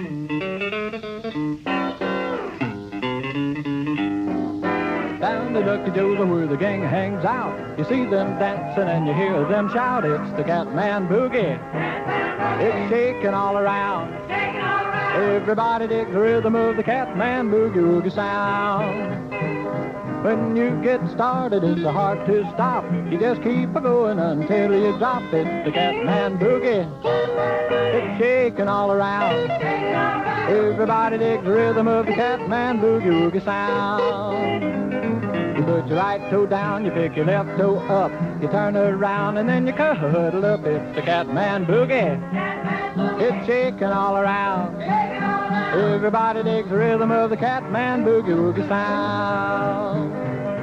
Down the Ducky Joe's where the gang hangs out, you see them dancing and you hear them shout. It's the Catman Boogie. It's shaking all around. Everybody digs the rhythm of the Catman Boogie Woogie sound. When you get started, it's hard to stop. You just keep a-going until you drop. It's the Catman Boogie. It's shaking all around. Everybody digs the rhythm of the Catman Boogie Woogie sound. You put your right toe down, you pick your left toe up, you turn around and then you cuddle up. It's the Catman Boogie. It's shaking all around. Everybody digs the rhythm of the Catman Boogie Woogie sound.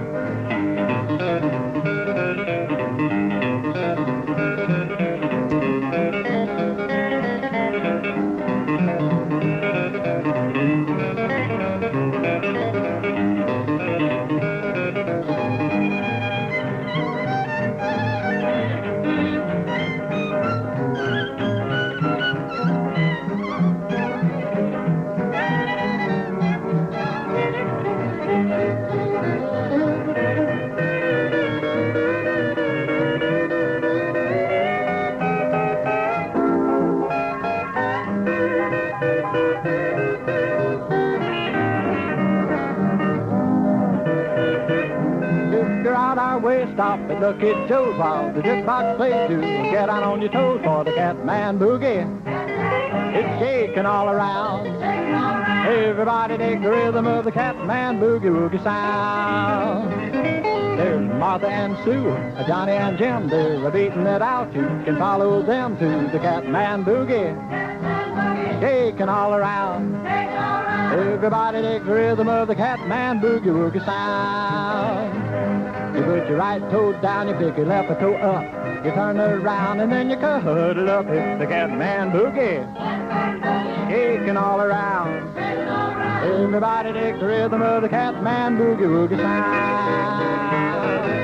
Stop at Lucky Joe's while the jukebox plays you. Get on your toes for the Catman Boogie. It's shaking all around. Everybody digs the rhythm of the Catman Boogie Woogie sound. There's Martha and Sue, Johnny and Jim, they're beating it out. You can follow them to the Catman Boogie. Shaking all around. Everybody digs the rhythm of the Catman Boogie Woogie sound. You put your right toe down, you pick your left toe up, you turn around and then you cuddle up. It's the Catman Boogie, shaking all around. Everybody digs the rhythm of the Catman Boogie Woogie sound.